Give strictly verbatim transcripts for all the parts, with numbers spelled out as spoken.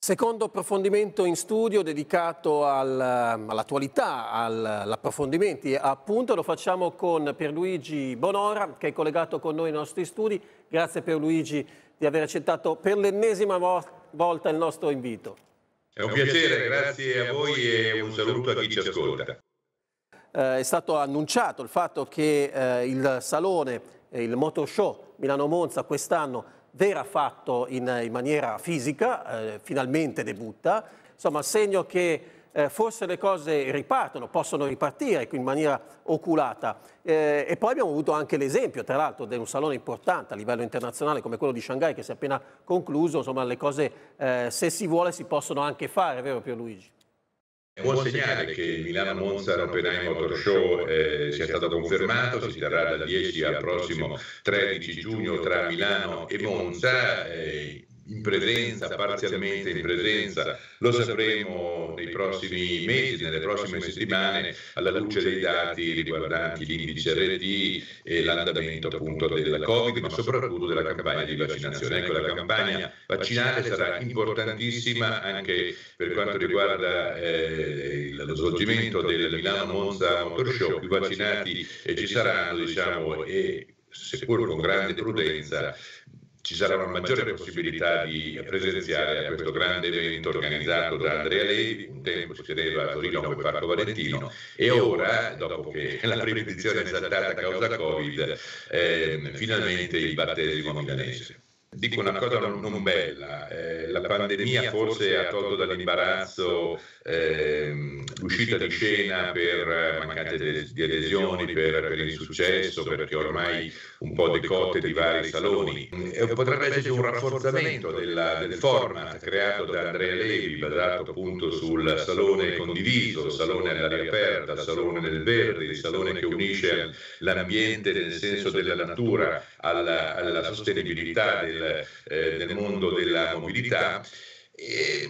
Secondo approfondimento in studio dedicato al, all'attualità, agli approfondimenti, appunto lo facciamo con Pierluigi Bonora che è collegato con noi nei nostri studi. Grazie Pierluigi di aver accettato per l'ennesima volta il nostro invito. È un piacere, grazie a voi e un saluto a chi ci ascolta. Eh, è stato annunciato il fatto che eh, il salone, il Motor Show Milano Monza quest'anno verrà fatto in, in maniera fisica, eh, finalmente debutta, insomma segno che eh, forse le cose ripartono, possono ripartire in maniera oculata. Eh, e poi abbiamo avuto anche l'esempio, tra l'altro, di un salone importante a livello internazionale come quello di Shanghai che si è appena concluso, insomma le cose eh, se si vuole si possono anche fare, vero Pierluigi? È un buon segnale che il Milano Monza Oppenheim Motor Show eh, sia stato confermato, si terrà dal dieci al prossimo tredici giugno tra Milano e Monza, eh, in presenza, parzialmente in presenza, lo sapremo nei prossimi mesi, nelle prossime settimane, alla luce dei dati riguardanti l'indice R T e l'andamento appunto del Covid, ma soprattutto della campagna di vaccinazione. Ecco, la campagna vaccinale sarà importantissima anche per quanto riguarda eh, lo svolgimento del Milano Monza Motor Show. Più vaccinati eh, ci saranno, diciamo, e seppur con grande prudenza, ci sarà una maggiore possibilità di presenziare a questo grande evento organizzato da Andrea Levi. Un tempo si teneva a Torino come Parco Valentino e ora, dopo che la prima edizione è saltata a causa Covid, eh, finalmente il battesimo milanese. Dico una cosa non, non bella, eh, la pandemia forse ha tolto dall'imbarazzo eh, l'uscita di scena per mancanza di, di adesioni, per, per l'insuccesso, perché ormai un po' decotte di vari saloni. E potrebbe esserci un rafforzamento della, del format creato da Andrea Levi, basato appunto sul salone condiviso, il salone all'aria aperta, il salone nel verde, il salone che unisce l'ambiente nel senso della natura alla, alla sostenibilità del Eh, nel mondo della mobilità. E,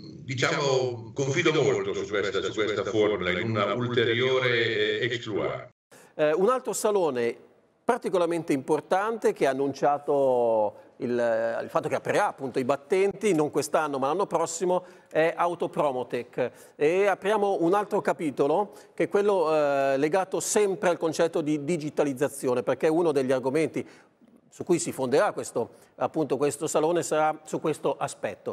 diciamo, confido molto su questa, su questa formula in una ulteriore exploit. Eh, un altro salone particolarmente importante che ha annunciato il, il fatto che aprirà appunto i battenti non quest'anno ma l'anno prossimo è Autopromotech, e apriamo un altro capitolo che è quello eh, legato sempre al concetto di digitalizzazione, perché uno degli argomenti su cui si fonderà questo, appunto, questo salone sarà su questo aspetto,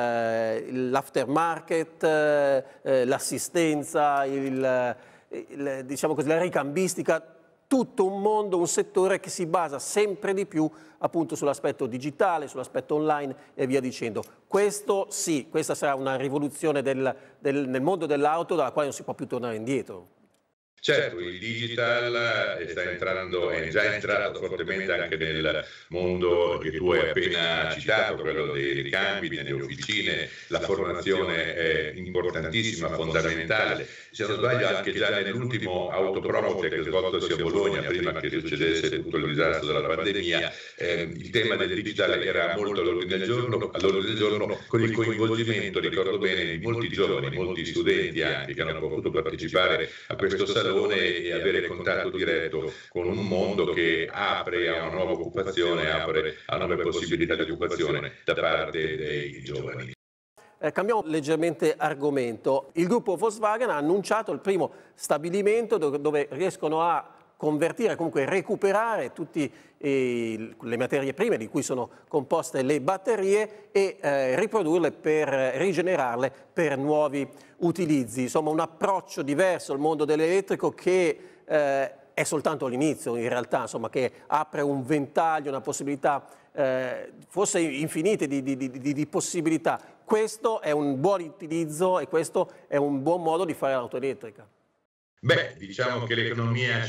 eh, l'aftermarket, eh, l'assistenza, il, il, diciamo così, la ricambistica, tutto un mondo, un settore che si basa sempre di più appunto sull'aspetto digitale, sull'aspetto online e via dicendo. Questo sì, questa sarà una rivoluzione del, del, nel mondo dell'auto dalla quale non si può più tornare indietro. Certo, il digital sta entrando, è già entrato fortemente anche nel mondo che tu hai appena citato, quello dei ricambi, delle officine. La formazione è importantissima, fondamentale. Se non sbaglio anche già nell'ultimo Autopromotech svoltosi a Bologna, prima che succedesse tutto il disastro della pandemia, eh, il tema del digital era molto all'ordine del giorno, all'ordine del giorno con il coinvolgimento, ricordo bene, di molti giovani, molti studenti anche che hanno potuto partecipare a questo salone e avere contatto diretto con un mondo che apre a una nuova occupazione, apre a nuove possibilità di occupazione da parte dei giovani. Eh, cambiamo leggermente argomento. Il gruppo Volkswagen ha annunciato il primo stabilimento dove, dove riescono a convertire, comunque recuperare tutte eh, le materie prime di cui sono composte le batterie e eh, riprodurle per rigenerarle per nuovi utilizzi. Insomma, un approccio diverso al mondo dell'elettrico che eh, è soltanto l'inizio, in realtà, insomma, che apre un ventaglio, una possibilità eh, forse infinite di, di, di, di possibilità. Questo è un buon utilizzo e questo è un buon modo di fare l'auto elettrica. Beh, diciamo che l'economia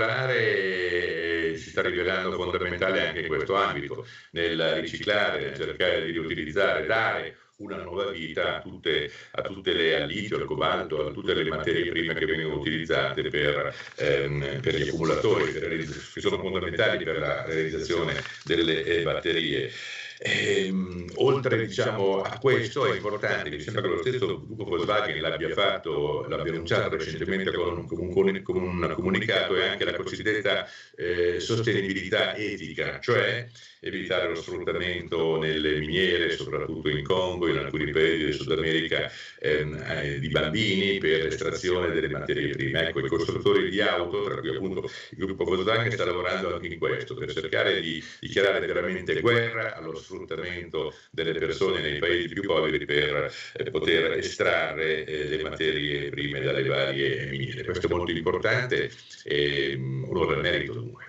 circolare si sta rivelando fondamentale anche in questo ambito, nel riciclare, nel cercare di riutilizzare, dare una nuova vita a tutte, a tutte le al litio, al cobalto, a tutte le materie prime che vengono utilizzate per, ehm, per gli accumulatori, per, che sono fondamentali per la realizzazione delle eh, batterie. Ehm, oltre diciamo, a questo è importante, mi sembra che lo stesso gruppo Volkswagen l'abbia fatto, l'abbia annunciato recentemente con, con, un, con un comunicato, è anche la cosiddetta eh, sostenibilità etica, cioè evitare lo sfruttamento nelle miniere, soprattutto in Congo, in alcuni paesi del Sud America, ehm, eh, di bambini per l'estrazione delle materie prime. Ecco, i costruttori di auto, tra cui appunto il gruppo Volkswagen, sta lavorando anche in questo, per cercare di dichiarare veramente guerra allo sfruttamento delle persone nei paesi più poveri per eh, poter estrarre eh, le materie prime dalle varie miniere. Questo è molto importante e um, onore al merito dunque.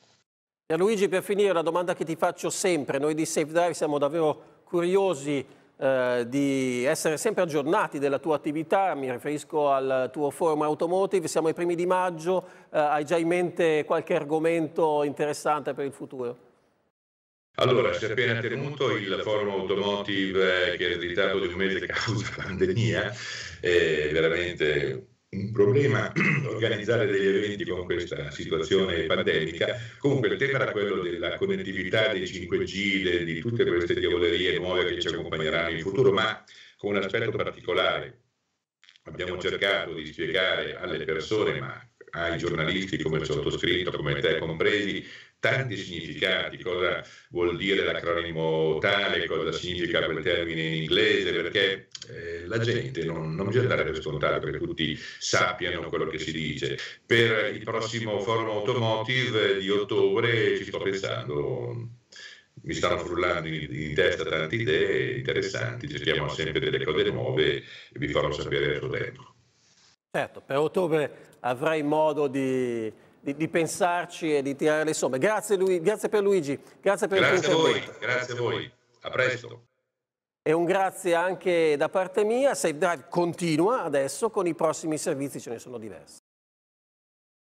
Luigi, per finire, la domanda che ti faccio sempre, noi di Safe Drive siamo davvero curiosi eh, di essere sempre aggiornati della tua attività, mi riferisco al tuo forum automotive, siamo ai primi di maggio, eh, hai già in mente qualche argomento interessante per il futuro? Allora, si è appena tenuto il forum automotive che è il ritardo di un mese causa pandemia, è veramente un problema organizzare degli eventi con questa situazione pandemica. Comunque il tema era quello della connettività, dei cinque G, de, di tutte queste diavolerie nuove che ci accompagneranno in futuro, ma con un aspetto particolare. Abbiamo cercato di spiegare alle persone, ma ai giornalisti come il sottoscritto, come te compresi, tanti significati, cosa vuol dire l'acronimo tale, cosa significa quel termine in inglese, perché eh, la gente non, non bisogna dare per scontato che tutti sappiano quello che si dice. Per il prossimo forum automotive di ottobre ci sto pensando, mi stanno frullando in, in testa tante idee interessanti, cerchiamo sempre delle cose nuove e vi farò sapere a suo tempo. Certo, per ottobre avrai modo di, di, di pensarci e di tirare le somme. Grazie, Lui, grazie per Luigi, grazie per grazie il tuo intervento. intervento. Grazie a voi, a presto. E un grazie anche da parte mia. Safe Drive continua adesso con i prossimi servizi, ce ne sono diversi.